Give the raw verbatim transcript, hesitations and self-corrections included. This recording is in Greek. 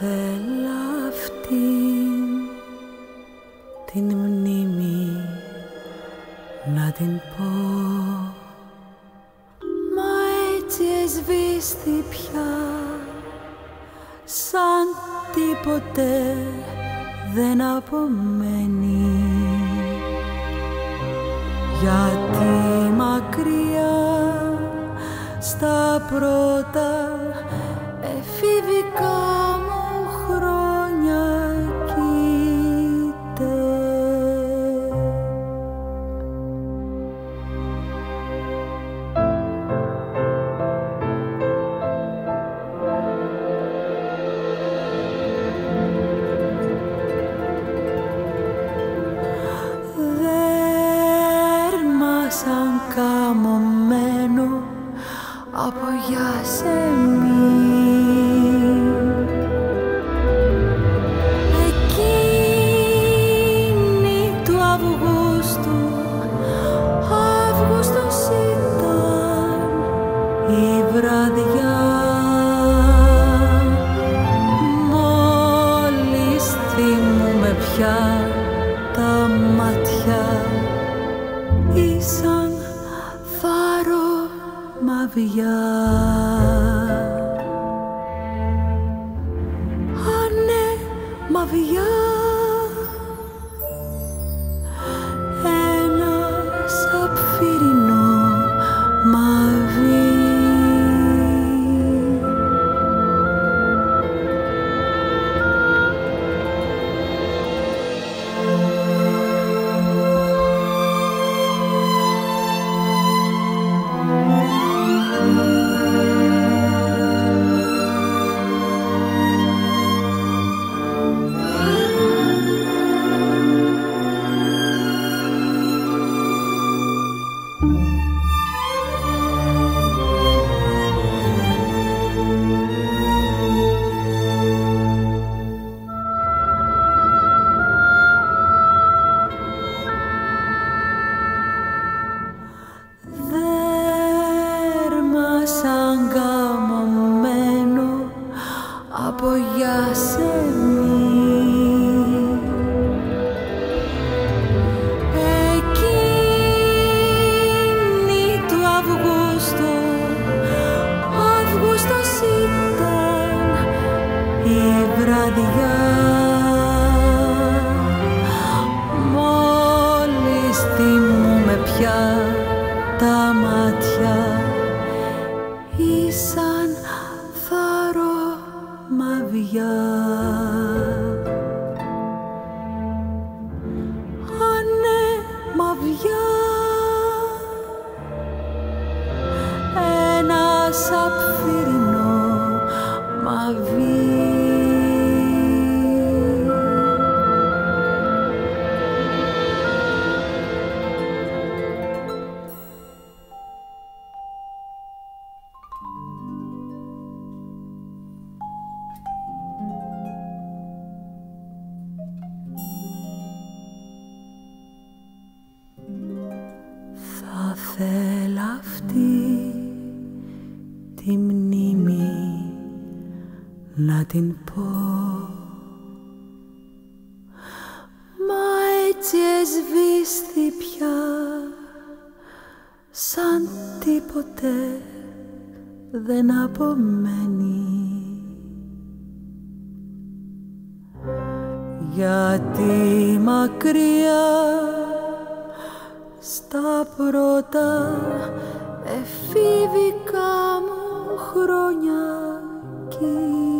ήθελα αυτήν την μνήμη να την πω, μα έτσι εσβήστη πια, σαν τίποτε δεν απομένει. Γιατί μακριά στα πρώτα εφηβικά μου χρόνια κοίται. Δέρμα σαν καμωμένο από γιασεμί, εκείνη του Αυγούστου, Αύγουστος ήταν η βραδιά. Μόλις θυμούμαι πια τα μάτια ήσαν φάρο μαβιά. Α, ναι, μαβιά. Ένα σαπφιρινό μαβί. Σαν καμωμένο από γιασεμί, εκείνη του Αυγούστου, Αύγουστος ήταν η βραδιά. Μόλις θυμούμαι πια τα μάτια ήσαν φάρο μαβιά. Α, ναι, μαβιά. Ένα σαπφιρινό μαβί. Θα θέλα αυτή τη μνήμη να την πω, μα έτσι εσβήστη πια, σαν τίποτε δεν απομένει. Γιατί μακριά στα πρώτα εφηβικά μου χρόνια κι